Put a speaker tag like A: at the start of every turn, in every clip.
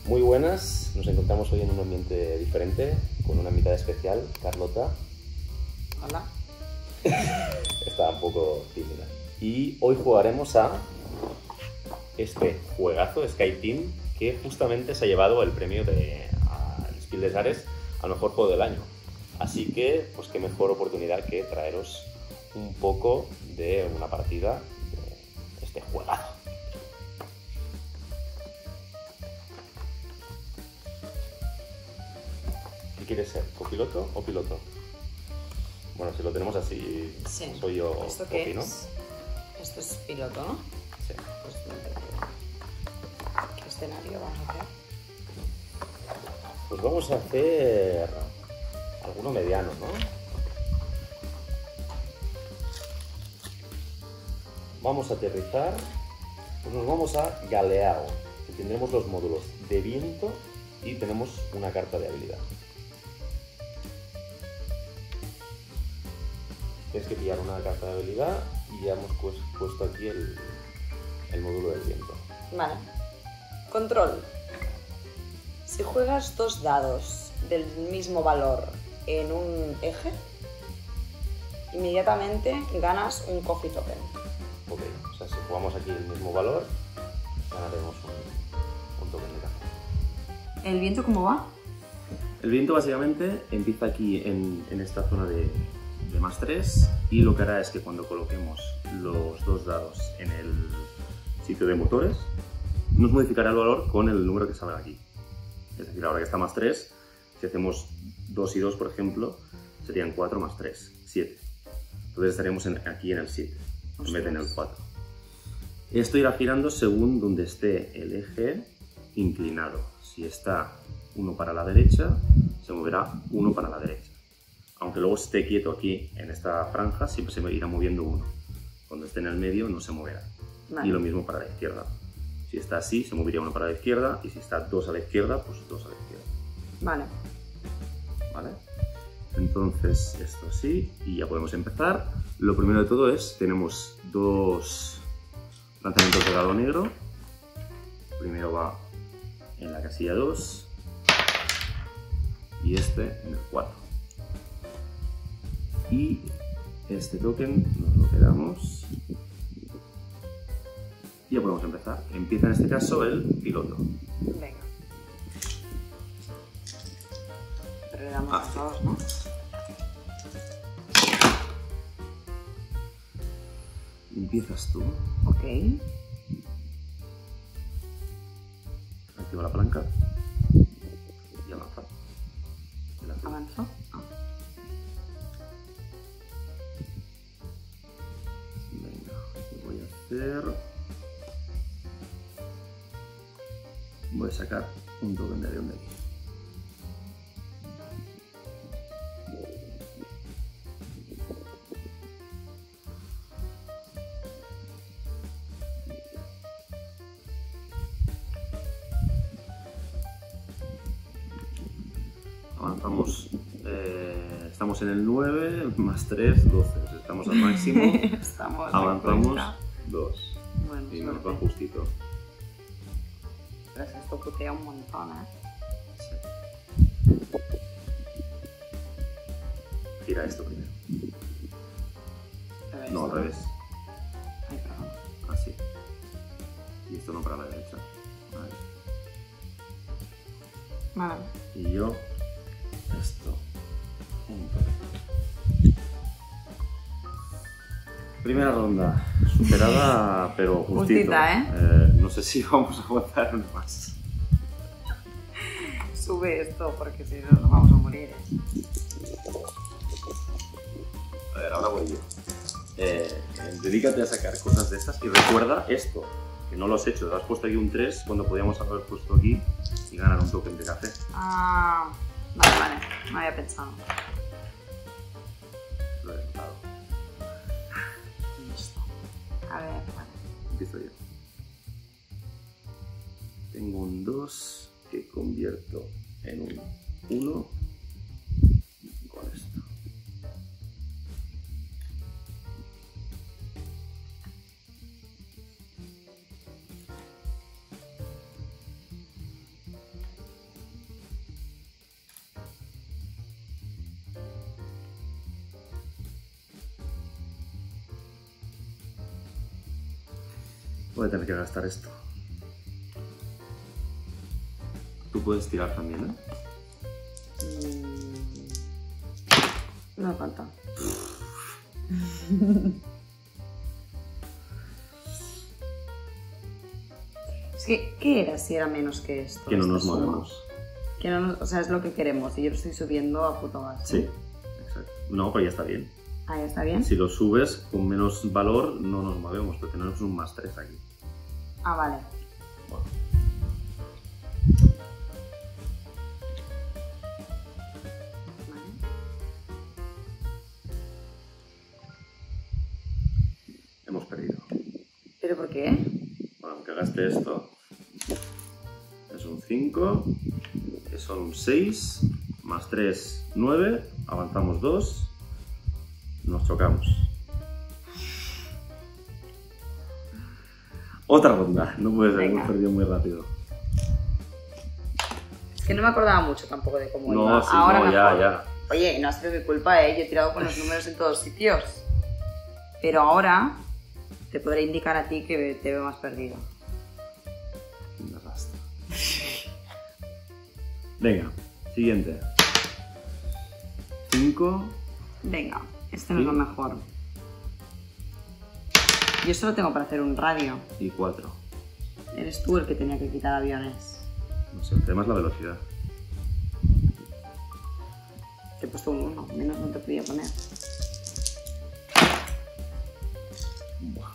A: Muy buenas, nos encontramos hoy en un ambiente diferente, con una invitada especial, Carlota.
B: Hola.
A: Está un poco tímida. Y hoy jugaremos a este juegazo, Sky Team, que justamente se ha llevado el premio al Spiel des Jahres al mejor juego del año. Así que, pues qué mejor oportunidad que traeros un poco de una partida de este juegazo. ¿Qué quieres ser? ¿Copiloto o piloto? Bueno, si lo tenemos así,
B: sí.
A: Soy yo.
B: ¿Esto qué es? Esto es piloto, ¿no?
A: Sí.
B: Pues, ¿qué escenario vamos a hacer?
A: Pues vamos a hacer alguno mediano, ¿no? Vamos a aterrizar, pues nos vamos a Galeao, que tendremos los módulos de viento y tenemos una carta de habilidad. Tienes que pillar una carta de habilidad y ya hemos puesto aquí el módulo del viento.
B: Vale. Control. Si juegas dos dados del mismo valor en un eje, inmediatamente ganas un coffee token.
A: Ok, o sea, si jugamos aquí el mismo valor, ganaremos un token de carta.
B: ¿El viento cómo va?
A: El viento básicamente empieza aquí en esta zona de +3 y lo que hará es que cuando coloquemos los dos dados en el sitio de motores, nos modificará el valor con el número que salga aquí. Es decir, ahora que está +3, si hacemos 2 y 2, por ejemplo, serían 4 más 3, 7. Entonces estaríamos aquí en el 7, en vez de en el 4. Esto irá girando según donde esté el eje inclinado. Si está uno para la derecha, se moverá uno para la derecha. Aunque luego esté quieto aquí en esta franja, siempre se irá moviendo uno. Cuando esté en el medio no se moverá. Vale. Y lo mismo para la izquierda. Si está así, se movería uno para la izquierda, y si está dos a la izquierda, pues dos a la izquierda.
B: Vale.
A: ¿Vale? Entonces, esto así, y ya podemos empezar. Lo primero de todo es, tenemos dos lanzamientos de dado negro. Primero va en la casilla 2 y este en el 4. Y este token nos lo quedamos y ya podemos empezar. Empieza en este caso el piloto.
B: Venga. Pero le damos a todos, ¿no?
A: Empiezas tú.
B: Ok.
A: Activa la palanca y avanza.
B: ¿Avanzo?
A: Voy a sacar un token de avión de aquí. Avanzamos. Estamos en el 9, +3, 12. Estamos al máximo. Avanzamos 2.
B: Bueno,
A: y nos va justito.
B: Esto putea un montón, ¿eh?
A: Sí. Gira esto primero. No, al revés.
B: Ay, perdón.
A: Así. Y esto no para la derecha. Vale.
B: Vale.
A: Y yo, esto. Primera ronda. Superada, pero justito.
B: Justita, ¿eh?
A: No sé si vamos a aguantar una más.
B: Sube esto, porque si no nos vamos a morir, ¿eh?
A: A ver, ahora voy yo. Dedícate a sacar cosas de estas y recuerda esto, que no lo has hecho. Te has puesto aquí un 3 cuando podíamos haber puesto aquí y ganar un token de café.
B: Ah, vale, no había pensado.
A: Lo he notado.
B: Listo. A ver, vale.
A: Empiezo yo. Tengo un 2 que convierto en un 1 con esto. Voy a tener que gastar esto. Tú puedes tirar también, ¿eh?
B: No me falta. Es que, ¿qué era si era menos que esto?
A: Que no
B: esta
A: nos
B: suma?
A: movemos.
B: Que no nos, o sea, es lo que queremos y yo lo estoy subiendo a puto gas.
A: Sí, exacto. No, pero ya está bien.
B: Ah, ¿ya está bien?
A: Si lo subes con menos valor, no nos movemos, porque tenemos un +3 aquí.
B: Ah, vale.
A: Bueno.
B: Vale.
A: Hemos perdido.
B: ¿Pero por qué?
A: Bueno, aunque gaste esto, es un 5, que son un 6, +3, 9, avanzamos 2, nos chocamos. Otra ronda, no puede ser,
B: Venga.
A: hemos perdido muy rápido.
B: Es que no me acordaba mucho tampoco de cómo
A: No,
B: iba.
A: sí,
B: Ahora
A: no, ya,
B: mejor.
A: ya.
B: Oye, no ha sido mi culpa, ¿eh? Yo he tirado con los números en todos sitios. Pero ahora te podré indicar a ti que te veo más perdido.
A: Me arrastra. Venga, siguiente. 5,
B: Venga, este no es lo mejor. Yo solo tengo para hacer un radio.
A: y 4.
B: Eres tú el que tenía que quitar aviones.
A: No sé, el tema es la velocidad.
B: Te he puesto un 1, menos no te podía poner.
A: Buah.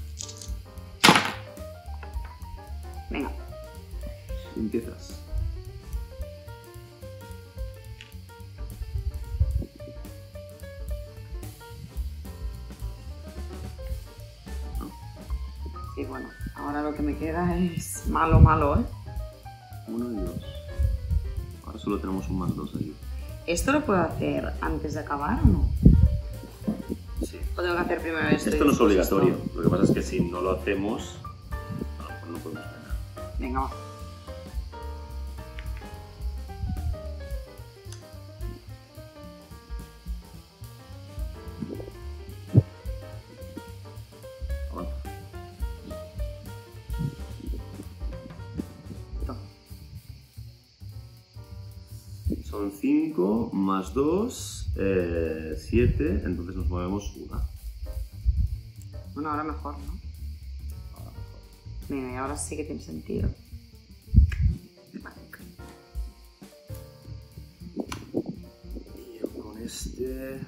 B: Venga,
A: Empiezas.
B: sí, bueno. Ahora lo que me queda es malo, malo, ¿eh?
A: 1 y 2. Ahora solo tenemos un +2 aquí.
B: ¿Esto lo puedo hacer antes de acabar o no?
A: Sí.
B: ¿O tengo que hacer primero esto? y
A: Esto no es
B: después
A: obligatorio.
B: esto?
A: Lo que pasa es que si no lo hacemos, a lo mejor no podemos ganar.
B: Venga, va.
A: Avanza.
B: Toma.
A: Son 5 más 2, 7, entonces nos movemos 1.
B: Bueno, ahora mejor, ¿no?
A: Ahora mejor.
B: Venga, y ahora sí que tiene sentido.
A: Y yo con este...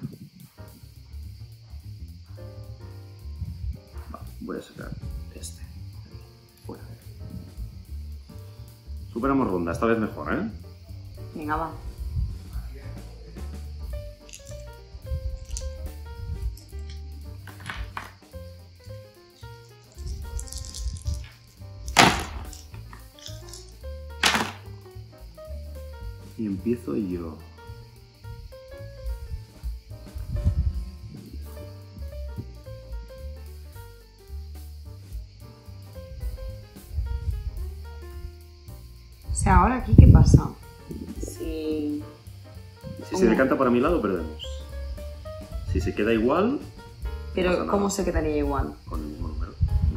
A: voy a sacar este. Fuera. Superamos ronda, esta vez mejor, ¿eh?
B: Venga, va.
A: Y empiezo yo.
B: O sea, ahora aquí, ¿qué pasa? Si...
A: Si se decanta para mi lado, perdemos. Si se queda igual,
B: Pero,
A: pasa nada.
B: ¿cómo se quedaría igual?
A: con el mismo número.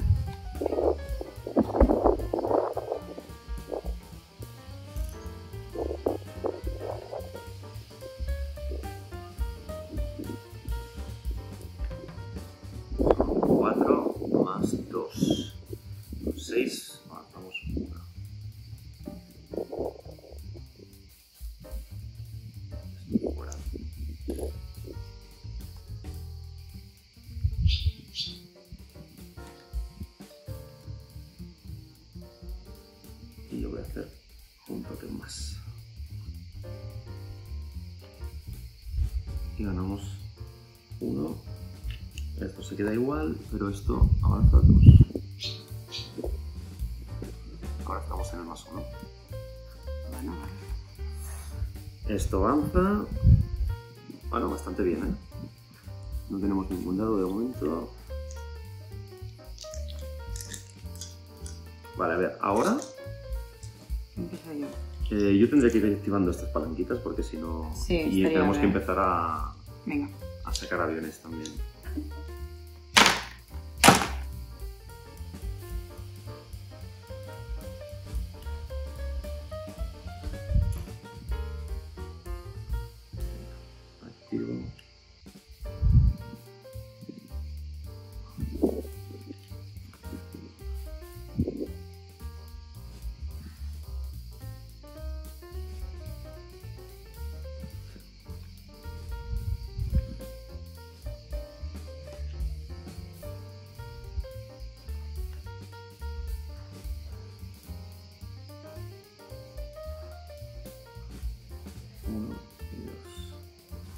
A: Cuatro más 2. 6, avanzamos 1. Fuera. Y yo voy a hacer un toque más. Y ganamos 1. Esto se queda igual, pero esto avanza 2. Ahora estamos en el +1.
B: Bueno,
A: Esto avanza. Bueno, bastante bien, ¿eh? No tenemos ningún dado de momento. Vale, a ver, ahora
B: empiezo yo.
A: yo tendré que ir activando estas palanquitas porque si no...
B: Sí,
A: y
B: estaría
A: tenemos que
B: bien.
A: empezar
B: Venga.
A: a sacar aviones también.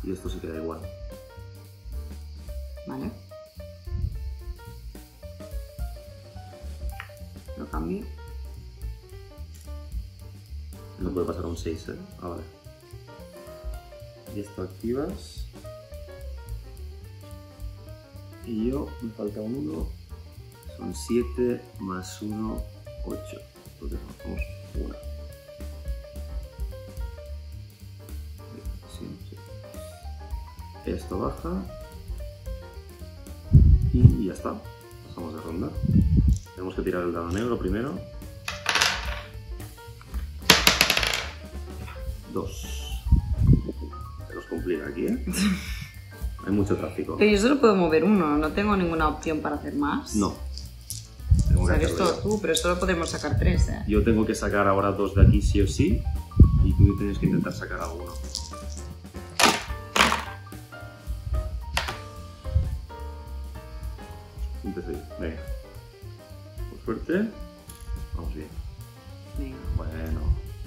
A: Y esto se queda igual.
B: Vale. Lo cambio.
A: No puede pasar a un 6, ¿eh? Ah, vale. Y esto activas. Y yo, me falta un 1. Son 7 más 1, 8. Entonces bajamos 1. Esto baja. Y ya está. Pasamos de ronda. Tenemos que tirar el dado negro primero. 2. Se nos complica aquí, ¿eh? Hay mucho tráfico.
B: Pero yo solo puedo mover uno, no tengo ninguna opción para hacer más.
A: No. Tengo que
B: Sabes
A: hacerlo
B: todo
A: yo.
B: tú, pero solo podemos sacar 3, ¿eh?
A: Yo tengo que sacar ahora 2 de aquí sí o sí. Y tú tienes que intentar sacar alguno. Empiezo yo. Venga. Por suerte. Vamos bien.
B: Venga.
A: Bueno.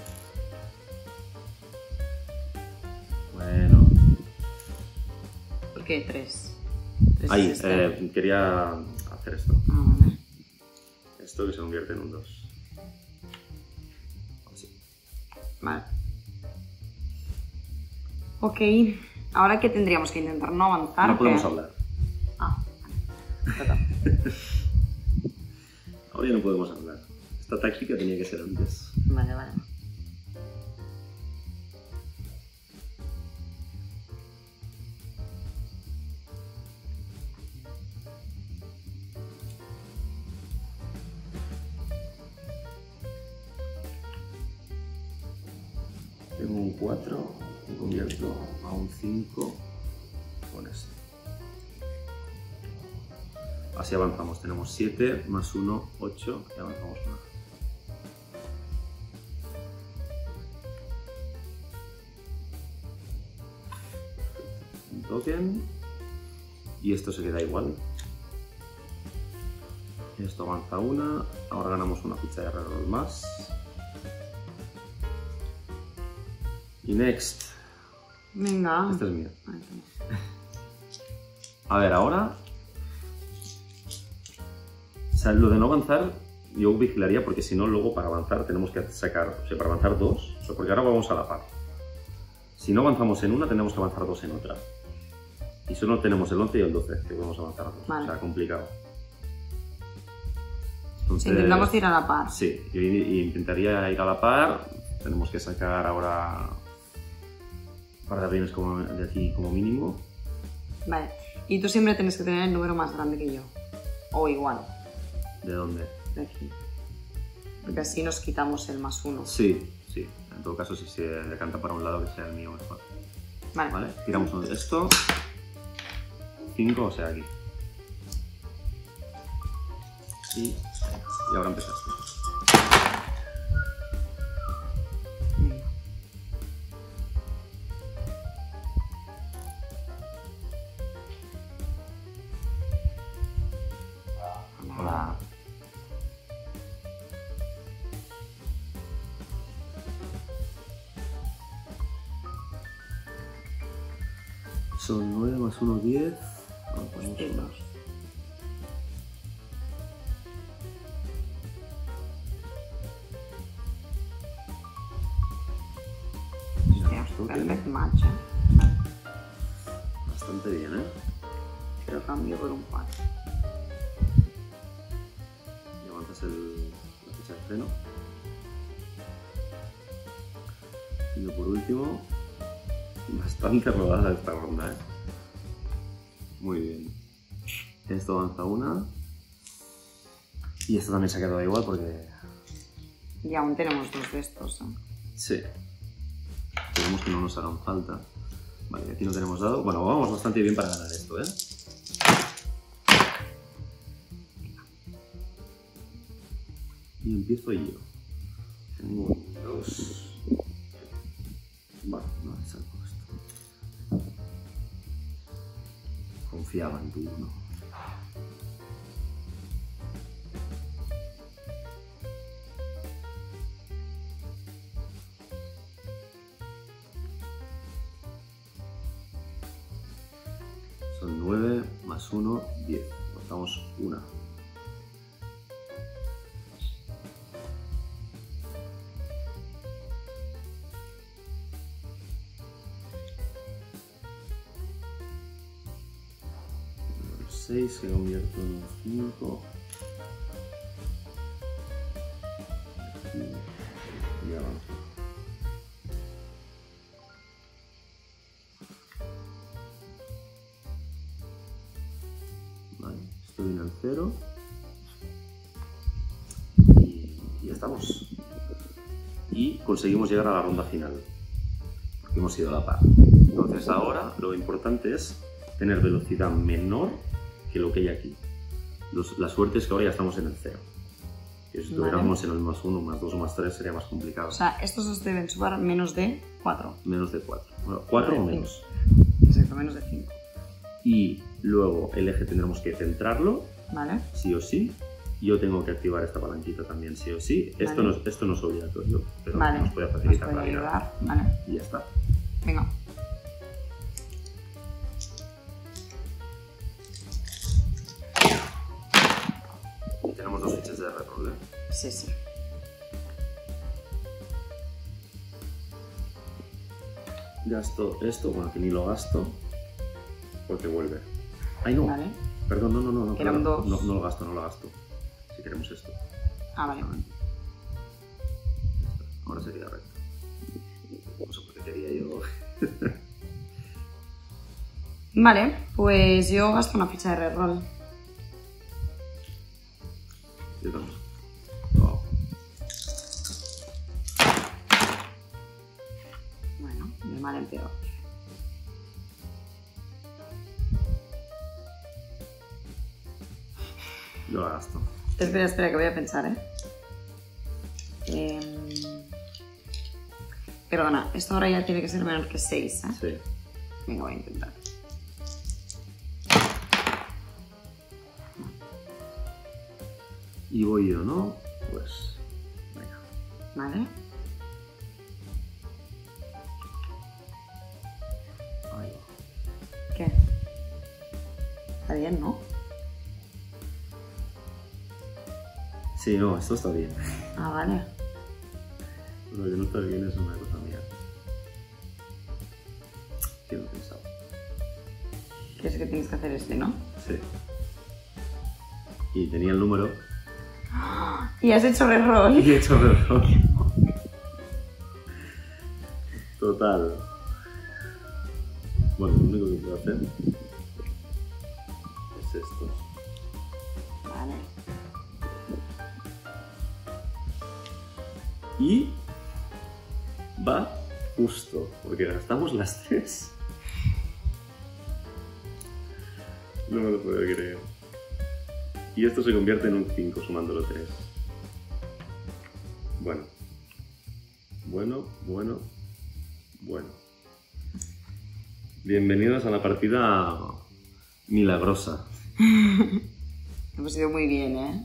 A: Bueno.
B: ¿Por qué 3?
A: Ahí, quería hacer esto.
B: Ah, vale.
A: Esto que se convierte en un 2. Así.
B: Vale. Ok. Ahora que tendríamos que intentar no avanzar.
A: No podemos
B: ¿qué?
A: hablar.
B: Ah, vale. Perdón.
A: Ahora ya no podemos hablar. Esta táctica tenía que ser antes.
B: Vale, vale.
A: Tengo un 4, me convierto a un 5 con esto. Así avanzamos. Tenemos 7 más 1, 8 y avanzamos 1. Un token y esto se queda igual. Esto avanza 1, ahora ganamos una ficha de reroll más. Y next.
B: Venga.
A: Este es mío.
B: Vale, toma.
A: A ver, ahora... O sea, lo de no avanzar, yo vigilaría porque si no, luego para avanzar tenemos que sacar... O sea, para avanzar 2, o sea, porque ahora vamos a la par. Si no avanzamos en una, tenemos que avanzar 2 en otra. Y solo tenemos el 11 y el 12, que podemos avanzar a 2.
B: Vale.
A: O sea, complicado.
B: Si
A: Entonces,
B: intentamos ir a la par.
A: sí, yo intentaría ir a la par. Tenemos que sacar ahora un par de aviones como de aquí como mínimo.
B: Vale. Y tú siempre tienes que tener el número más grande que yo. O igual.
A: ¿De dónde?
B: De aquí. Porque así nos quitamos el más 1.
A: Sí, sí. En todo caso, si se decanta para un lado, que sea el mío mejor.
B: Vale.
A: Vale, tiramos uno de esto. 5, o sea, aquí. Y ahora empezaste.
B: Venga.
A: Hola. Son 9 más 1, 10. Vamos, ponemos
B: Sí,
A: una.
B: dos. Hostia,
A: Esto
B: perfect
A: tiene
B: match, ¿eh?
A: bastante bien, ¿eh?
B: Te lo cambio por un 4.
A: Y avanzas la ficha de freno. Y por último, bastante rodada esta ronda, ¿eh? Muy bien. Esto avanza una. Y esto también se ha quedado igual porque...
B: Y aún tenemos 2 de estos, ¿eh?
A: Sí. Esperemos que no nos hagan falta. Vale, aquí no tenemos dado. Bueno, vamos bastante bien para ganar esto, ¿eh? Y empiezo yo. Tengo 2. Vale, no me salgo esto. Confiaba en tu uno. son 9 más 1, 10. Contamos una. Los 6 se convierto en un 5. Y avanzo. Vale, esto viene al 0 y ya estamos. Y conseguimos llegar a la ronda final, porque hemos ido a la par. Entonces ahora lo importante es tener velocidad menor que lo que hay aquí. La suerte es que ahora ya estamos en el 0. Que si estuviéramos en el más 1, más 2 o más 3 sería más complicado.
B: O sea, estos dos deben sumar menos de 4.
A: Menos de 4. Bueno, 4 o menos.
B: Exacto, menos de 5.
A: Y luego el eje tendremos que centrarlo,
B: Vale.
A: sí o sí. Yo tengo que activar esta palanquita también, sí o sí. Esto,
B: Vale.
A: esto no es obligatorio, pero
B: Vale.
A: nos puede facilitar
B: Nos
A: la
B: puede
A: vida.
B: ayudar. Vale.
A: Y ya está.
B: Venga.
A: Y tenemos 2 fichas de reroll, ¿eh?
B: Sí, sí.
A: Gasto esto, bueno, que ni lo gasto, porque vuelve. ¡Ay, no!
B: Vale.
A: Perdón, no.
B: Que eran
A: perdón.
B: 2.
A: No lo gasto, no lo gasto. Si queremos esto.
B: Ah, vale.
A: Ahora sería recto. No sé por qué quería yo.
B: Vale, pues yo gasto una ficha de reroll.
A: Yo también. No.
B: Bueno, de mal en peor.
A: Yo la gasto.
B: Espera, que voy a pensar, ¿eh? Perdona, esto ahora ya tiene que ser menor que 6, ¿eh?
A: Sí.
B: Venga, voy a intentar.
A: Y voy yo, ¿no? Pues. Venga.
B: Vale.
A: Ahí va.
B: ¿Qué? Está bien, ¿no?
A: Sí, no, esto está bien.
B: Ah, vale.
A: Lo que no está bien es una cosa mía. ¿Qué lo he pensado?
B: Que es que tienes que hacer este, ¿no?
A: Sí. Y tenía el número
B: Y has hecho reroll.
A: y he hecho error. Total. Bueno, lo único que puedo hacer es esto.
B: Vale.
A: Y va justo, porque gastamos las 3. No me lo puedo creer. Y esto se convierte en un 5 sumándolo 3. Bueno. Bienvenidos a la partida milagrosa.
B: Hemos ido muy bien, ¿eh?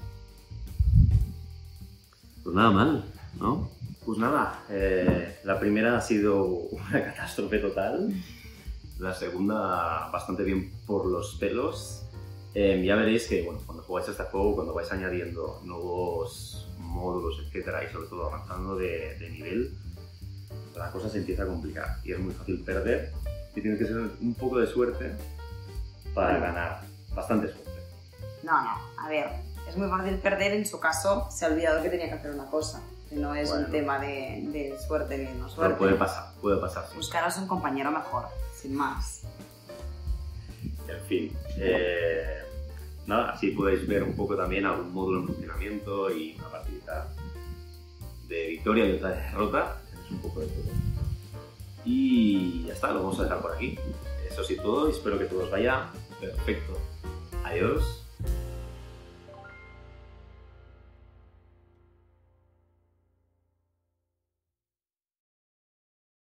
A: Pues nada mal, ¿no? Pues nada, la primera ha sido una catástrofe total. La segunda bastante bien por los pelos. Ya veréis que bueno, cuando jugáis a este juego, cuando vais añadiendo nuevos módulos, etcétera, y sobre todo avanzando de nivel, la cosa se empieza a complicar y es muy fácil perder y tienes que tener un poco de suerte para ganar, bastante suerte.
B: No, a ver, es muy fácil perder. En su caso, se ha olvidado que tenía que hacer una cosa. Que no es
A: Bueno.
B: un tema de suerte ni de no
A: Pero
B: suerte.
A: puede pasar, sí.
B: Buscaros un compañero mejor, sin más.
A: En fin, nada, así podéis ver un poco también algún módulo en funcionamiento y una partidita de victoria y otra de derrota. Es un poco de todo. Y ya está, lo vamos a dejar por aquí. Eso sí todo, y espero que todo os vaya perfecto. Adiós.